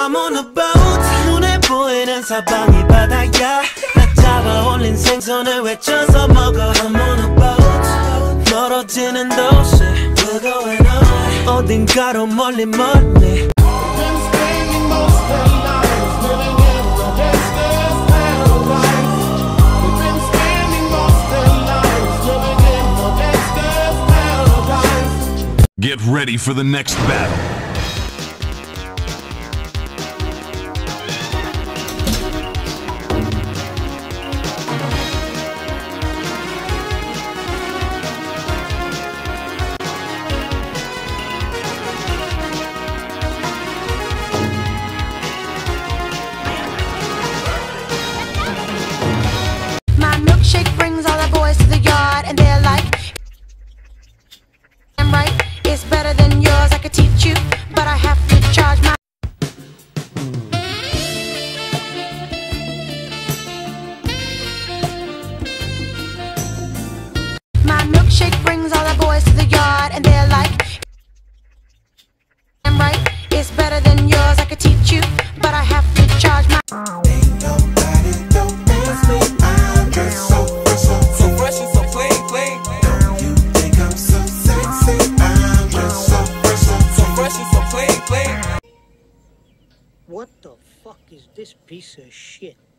I'm on a boat. 눈에 보이는 사방이 바다야. 나 잡아 올린 생선을 외쳐서 먹어. I'm on a boat. 멀어지는 도시. We're going on. 어딘가로 멀리 멀리. Get ready for the next battle. My milkshake brings all the boys to the yard, and they're like, I'm right, it's better than yours. I could teach you, but I have to charge my. My milkshake brings all the boys to the yard, and they're like, I'm right, it's better than yours. I could teach you, but I have to charge my. What the fuck is this piece of shit?